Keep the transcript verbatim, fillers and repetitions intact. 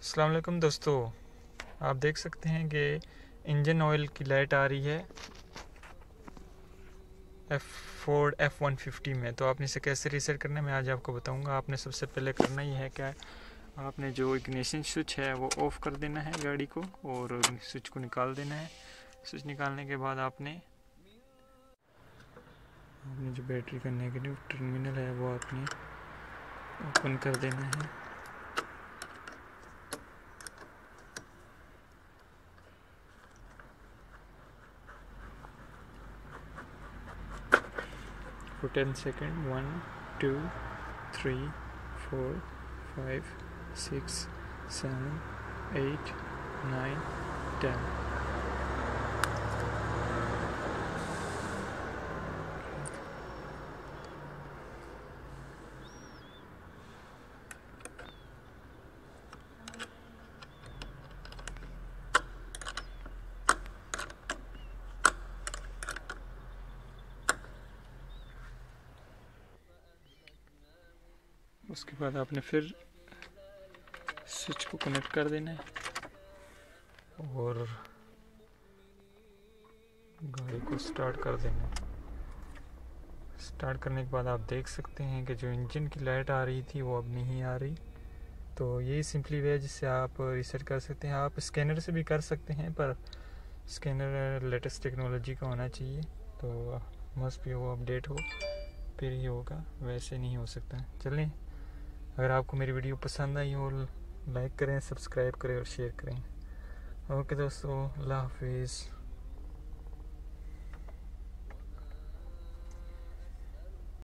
अस्सलाम वालेकुम दोस्तों, आप देख सकते हैं कि इंजन ऑयल की लाइट आ रही है F Ford F one fifty में। तो आपने इसे कैसे रीसेट करना है मैं आज आपको बताऊंगा। आपने सबसे पहले करना ही है क्या, आपने जो इग्निशन स्विच है वो ऑफ़ कर देना है गाड़ी को और स्विच को निकाल देना है। स्विच निकालने के बाद आपने आपने जो बैटरी का नेगेटिव टर्मिनल है वो आपने ओपन कर देना है। For ten seconds, one, two, three, four, five, six, seven, eight, nine, ten. उसके बाद आपने फिर स्विच को कनेक्ट कर देना है और गाड़ी को स्टार्ट कर देना है। स्टार्ट करने के बाद आप देख सकते हैं कि जो इंजन की लाइट आ रही थी वो अब नहीं आ रही। तो यही सिंपली वे है जिससे आप रीसेट कर सकते हैं। आप स्कैनर से भी कर सकते हैं, पर स्कैनर लेटेस्ट टेक्नोलॉजी का होना चाहिए, तो मस्ट भी वो अपडेट हो फिर ही होगा, वैसे नहीं हो सकता। चलें, अगर आपको मेरी वीडियो पसंद आई हो लाइक करें, सब्सक्राइब करें और शेयर करें। ओके दोस्तों, अल्लाह हाफिज़।